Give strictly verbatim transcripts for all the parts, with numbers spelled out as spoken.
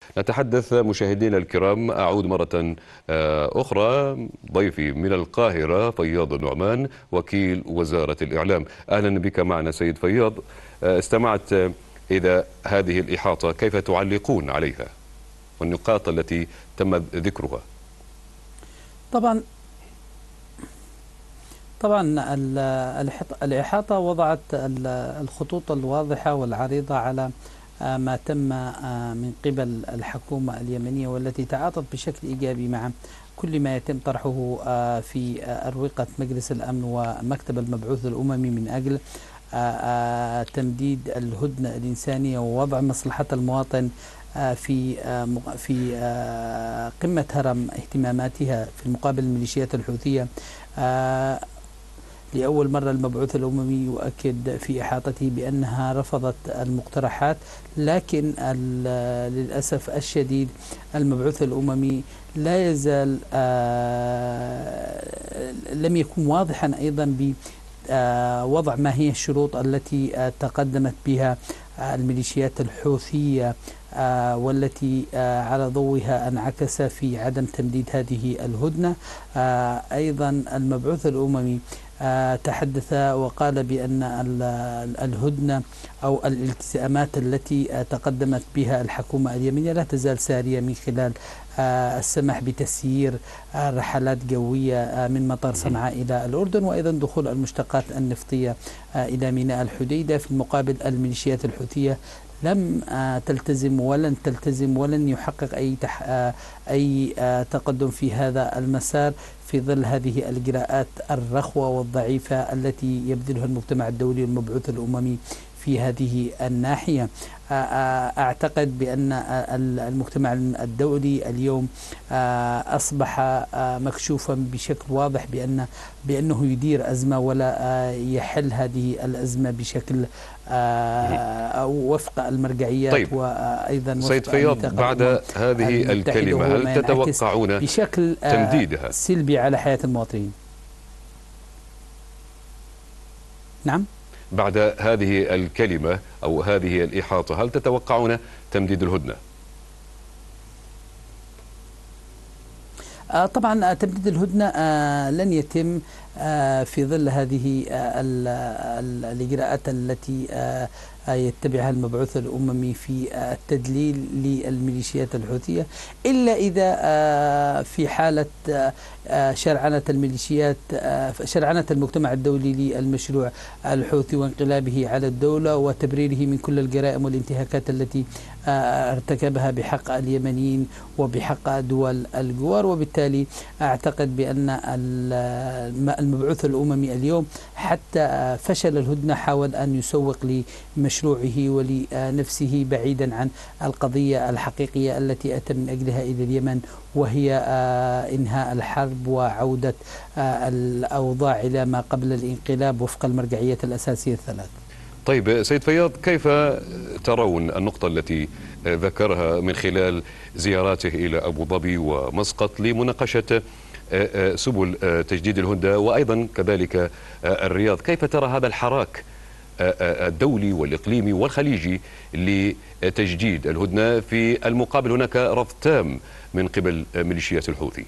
نتحدث مشاهدينا الكرام. أعود مرة أخرى، ضيفي من القاهرة فياض النعمان وكيل وزارة الإعلام. أهلا بك معنا سيد فياض. استمعت إلى هذه الإحاطة، كيف تعلقون عليها والنقاط التي تم ذكرها؟ طبعا طبعا الإحاطة وضعت الخطوط الواضحة والعريضة على ما تم من قبل الحكومة اليمنية، والتي تعاطت بشكل إيجابي مع كل ما يتم طرحه في أروقة مجلس الأمن ومكتب المبعوث الأممي من أجل تمديد الهدنة الإنسانية ووضع مصلحة المواطن في في قمة هرم اهتماماتها في المقابل الميليشيات الحوثية. لأول مرة المبعوث الأممي يؤكد في إحاطته بأنها رفضت المقترحات، لكن للأسف الشديد المبعوث الأممي لا يزال لم يكن واضحا أيضا بوضع ما هي الشروط التي تقدمت بها الميليشيات الحوثية، والتي على ضوئها انعكس في عدم تمديد هذه الهدنة. أيضا المبعوث الأممي تحدث وقال بأن الهدنة أو الالتزامات التي تقدمت بها الحكومة اليمنية لا تزال سارية، من خلال السماح بتسيير رحلات جوية من مطار صنعاء إلى الأردن، وأيضا دخول المشتقات النفطية إلى ميناء الحديدة. في المقابل الميليشيات الحوثية لم تلتزم ولن تلتزم ولن يحقق أي تح أي تقدم في هذا المسار في ظل هذه الإجراءات الرخوة والضعيفة التي يبذلها المجتمع الدولي والمبعوث الأممي في هذه الناحية. أعتقد بأن المجتمع الدولي اليوم أصبح مكشوفا بشكل واضح بأن بأنه يدير أزمة ولا يحل هذه الأزمة بشكل وفق المرجعيات. طيب. وأيضا سيد فياض، بعد هذه الكلمة هل تتوقعون بشكل تمديدها سلبي على حياة المواطنين؟ نعم. بعد هذه الكلمة أو هذه الإحاطة هل تتوقعون تمديد الهدنة؟ آه طبعا تمديد الهدنة آه لن يتم آه في ظل هذه آه الإجراءات التي آه يتبعها المبعوث الأممي في التدليل للميليشيات الحوثية، إلا إذا في حالة شرعنة الميليشيات شرعنة المجتمع الدولي للمشروع الحوثي وانقلابه على الدولة وتبريره من كل الجرائم والانتهاكات التي ارتكبها بحق اليمنيين وبحق دول الجوار. وبالتالي أعتقد بأن المبعوث الأممي اليوم حتى فشل الهدنة حاول أن يسوق لمشروعه ولنفسه بعيدا عن القضية الحقيقية التي أتى من أجلها إلى اليمن، وهي إنهاء الحرب وعودة الأوضاع إلى ما قبل الانقلاب وفق المرجعيات الأساسية الثلاث. طيب سيد فياض، كيف ترون النقطة التي ذكرها من خلال زياراته إلى أبو ظبي ومسقط لمناقشة سبل تجديد الهدنة، وأيضا كذلك الرياض؟ كيف ترى هذا الحراك الدولي والإقليمي والخليجي لتجديد الهدنة؟ في المقابل هناك رفض تام من قبل ميليشيات الحوثي.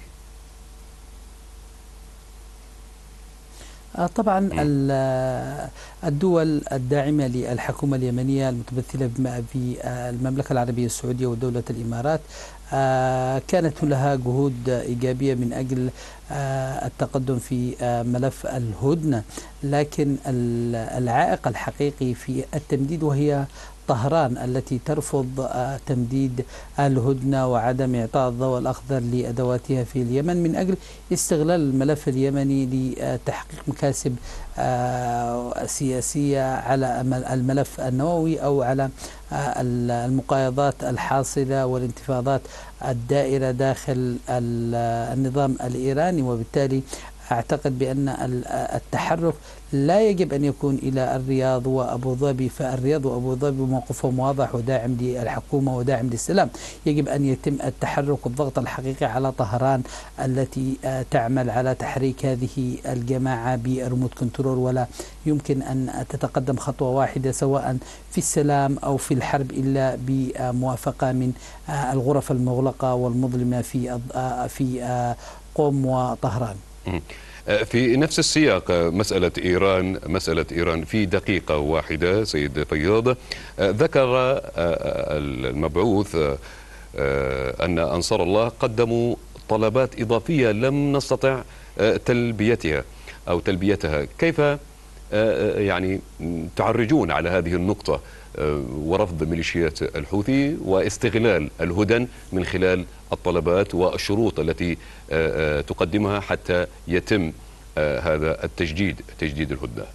طبعا الدول الداعمة للحكومة اليمنية المتمثلة في المملكة العربية السعودية ودولة الإمارات كانت لها جهود إيجابية من أجل التقدم في ملف الهدنة، لكن العائق الحقيقي في التمديد وهي طهران التي ترفض تمديد الهدنة وعدم إعطاء الضوء الأخضر لأدواتها في اليمن من أجل استغلال الملف اليمني لتحقيق مكاسب سياسية على الملف النووي أو على المقايضات الحاصلة والانتفاضات الدائرة داخل النظام الإيراني. وبالتالي أعتقد بأن التحرك لا يجب أن يكون إلى الرياض وأبو ظبي، فالرياض وأبو ظبي موقفهم واضح وداعم للحكومة وداعم للسلام. يجب أن يتم التحرك والضغط الحقيقي على طهران التي تعمل على تحريك هذه الجماعة بريموت كنترول، ولا يمكن أن تتقدم خطوة واحدة سواء في السلام أو في الحرب إلا بموافقة من الغرف المغلقة والمظلمة في في قم وطهران. في نفس السياق مسألة إيران مسألة إيران في دقيقة واحدة سيد فياض، ذكر المبعوث أن أنصار الله قدموا طلبات إضافية لم نستطع تلبيتها أو تلبيتها. كيف يعني تعرجون على هذه النقطة ورفض ميليشيات الحوثي واستغلال الهدن من خلال الطلبات والشروط التي تقدمها حتى يتم هذا التجديد تجديد الهدنة؟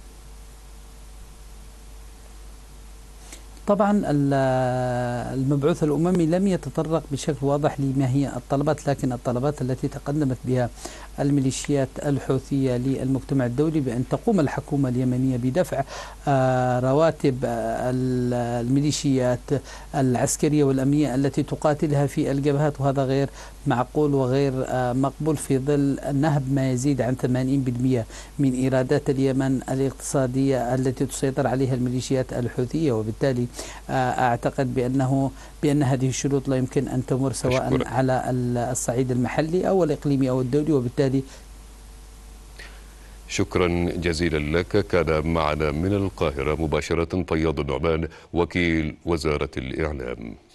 طبعا المبعوث الأممي لم يتطرق بشكل واضح لما هي الطلبات، لكن الطلبات التي تقدمت بها الميليشيات الحوثية للمجتمع الدولي بأن تقوم الحكومة اليمنية بدفع رواتب الميليشيات العسكرية والأمنية التي تقاتلها في الجبهات، وهذا غير معقول وغير مقبول في ظل نهب ما يزيد عن ثمانين بالمئة من إيرادات اليمن الاقتصادية التي تسيطر عليها الميليشيات الحوثية. وبالتالي أعتقد بأنه بأن هذه الشروط لا يمكن أن تمر سواء أشكرك. على الصعيد المحلي أو الإقليمي أو الدولي، وبالتالي شكرا جزيلا لك. كان معنا من القاهرة مباشرة فياض النعمان وكيل وزارة الإعلام.